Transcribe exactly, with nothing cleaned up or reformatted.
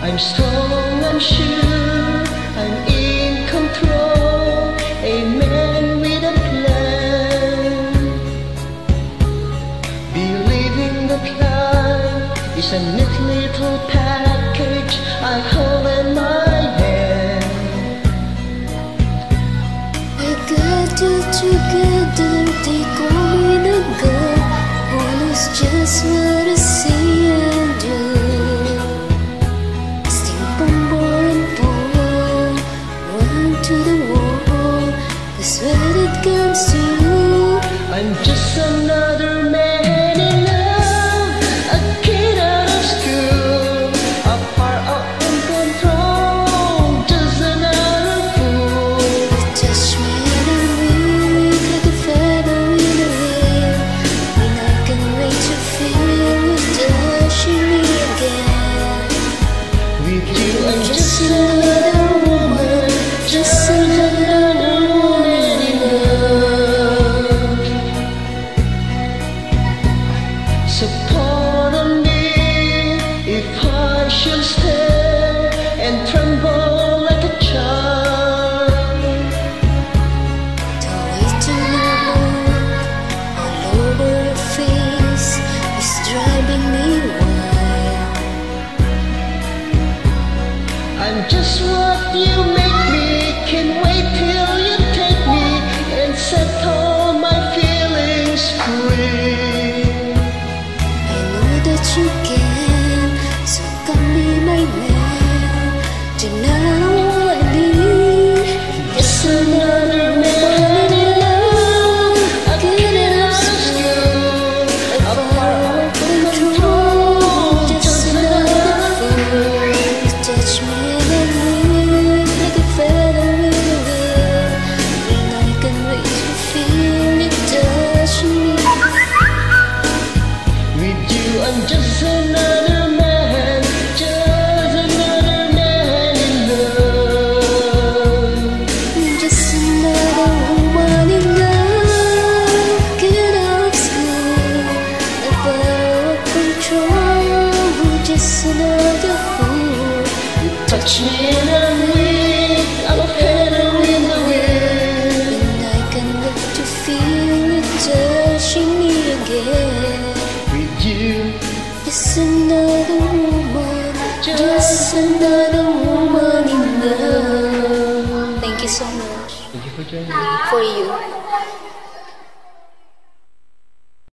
I'm strong, I'm sure, I'm in control, a man with a plan. Believing that life is a neat little package I hold in my hand. I got you together, take all in a go. All is just what I say and do. I'm just another man in love, a kid out of school, a far out in control, just another fool. You touch me and I'm weak like a feather in the wind. When I can wait to feel you touching me again. With you I'm just another woman, just another woman in love. So pardon me if I should stare and tremble like a child. The waiting look all over your face is driving me wild. I'm just what you make me, can't wait till you take me and set all my feelings free. You can, so come be my man. Tonight I wanna be just another man in love. I get it out of school, a far out control, just another fool. You touch me and I'm weak like a feather in the wind. And I can wait to feel you touching me. With you I'm just another man, just another man in love. Just another woman in love, get out of school, a power of control, just another fool. You touch me and I'm weak, I'm a feather in the wind. And I can look to feel you touching me again. With you, just another woman, just another woman in love. Thank you so much. thank you for joining me. For you.